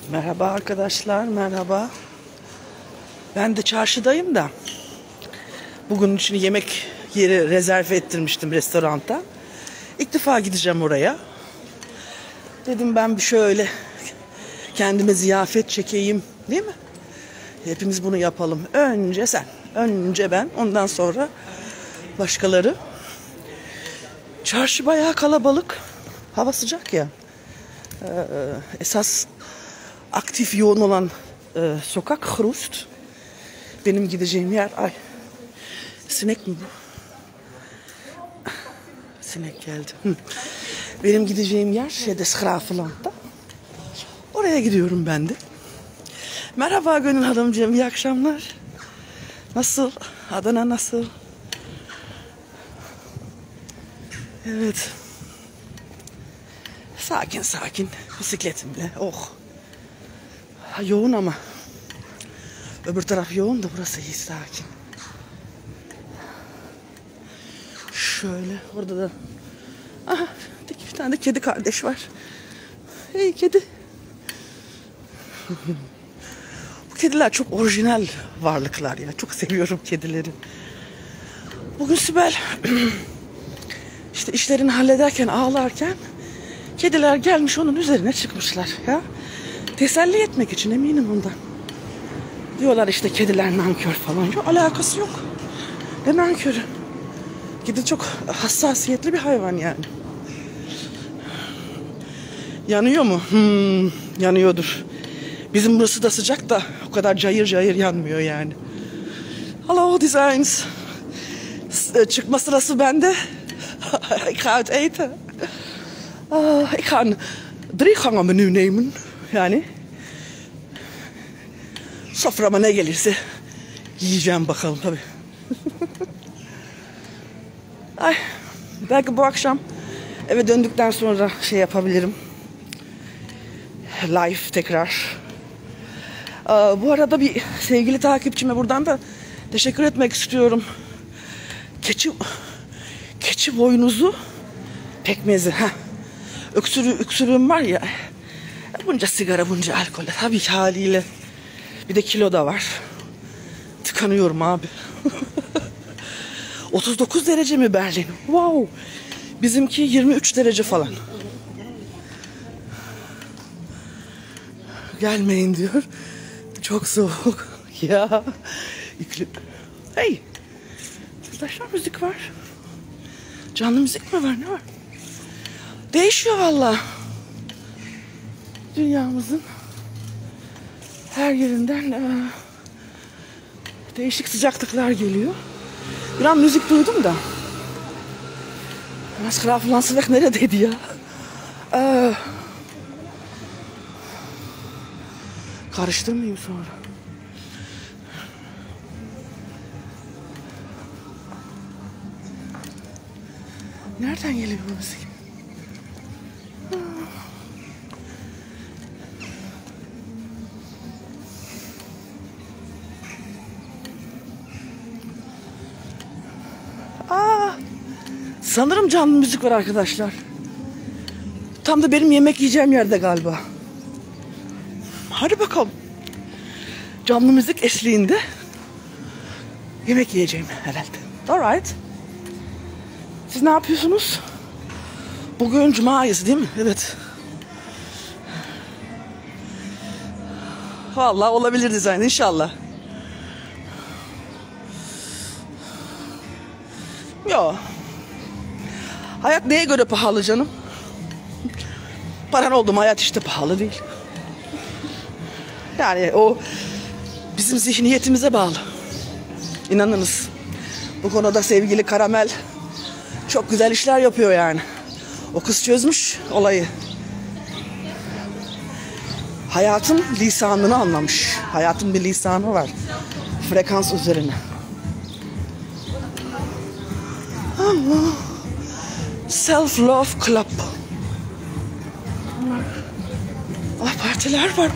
Merhaba arkadaşlar, merhaba. Ben de çarşıdayım da. Bugün için yemek yeri rezerve ettirmiştim restoranda. İlk defa gideceğim oraya. Dedim ben bir şöyle kendime ziyafet çekeyim, değil mi? Hepimiz bunu yapalım. Önce sen, önce ben, ondan sonra başkaları. Çarşı bayağı kalabalık. Hava sıcak ya. Esas aktif yoğun olan sokak Hrust. Benim gideceğim yer. Ay, sinek mi bu? Sinek geldi. Benim gideceğim yer Schravenland'da. Oraya gidiyorum ben de. Merhaba Gönül Hanımcığım, iyi akşamlar. Nasıl? Adana nasıl? Evet. Sakin sakin bisikletimle. Oh. Ha, yoğun ama. Öbür taraf yoğun da burası iyi, sakin. Şöyle orada da. Aha, bir tane de kedi kardeş var. Hey kedi. Bu kediler çok orijinal varlıklar ya. Çok seviyorum kedileri. Bugün Sibel işte işlerini hallederken, ağlarken kediler gelmiş onun üzerine çıkmışlar ya. Teselli etmek için, eminim ondan. Diyorlar işte kediler nankör falan. Yok, alakası yok. Ne nankörü? Kedi çok hassasiyetli bir hayvan yani. Yanıyor mu? Yanıyordur. Bizim burası da sıcak da o kadar cayır cayır yanmıyor yani. Hello designs. Çıkma sırası bende. Ik ga het eten. Ik ga een 3-gangen menü nemen. Yani soframa ne gelirse yiyeceğim bakalım tabii. Ay, belki bu akşam eve döndükten sonra şey yapabilirim. Live tekrar. Bu arada bir sevgili takipçime buradan da teşekkür etmek istiyorum. Keçi boynuzu pekmezi. Öksürüğüm var ya. Bunca sigara, bunca alkol. Tabii ki haliyle. Bir de kilo da var. Tıkanıyorum abi. 39 derece mi Berlin? Wow. Bizimki 23 derece falan. Gelmeyin diyor. Çok soğuk. Ya. Hey. Arkadaşlar müzik var. Canlı müzik mi var? Ne var? Değişiyor valla. Dünyamızın her yerinden değişik sıcaklıklar geliyor. Bir an müzik duydum da. Schravenland'sweg neredeydi ya? Karıştırmayayım sonra. Nereden geliyor bu müzik? Sanırım canlı müzik var arkadaşlar. Tam da benim yemek yiyeceğim yerde galiba. Hadi bakalım. Canlı müzik eşliğinde yemek yiyeceğim herhalde. Alright. Siz ne yapıyorsunuz? Bugün cumayız değil mi? Evet. Vallahi olabilir dizayn inşallah. Yo. Hayat neye göre pahalı canım? Paran oldu mu hayat işte pahalı değil. Yani o bizim zihniyetimize bağlı. İnanınız. Bu konuda sevgili Karamel çok güzel işler yapıyor yani. O kız çözmüş olayı. Hayatın lisanını anlamış. Hayatın bir lisanı var. Frekans üzerine. Allah. Self Love Club. Partiler var.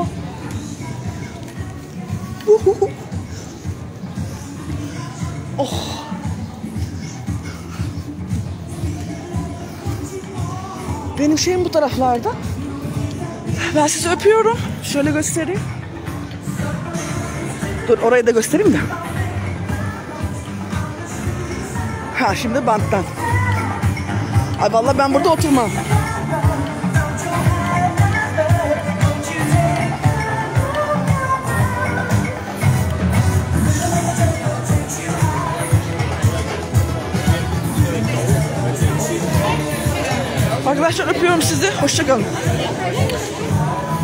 Oh. Benim şeyim bu taraflarda. Ben sizi öpüyorum. Şöyle göstereyim. Dur orayı da göstereyim de. Ha şimdi banttan. Ay vallahi ben burada oturmam. Arkadaşlar öpüyorum sizi. Hoşça kalın.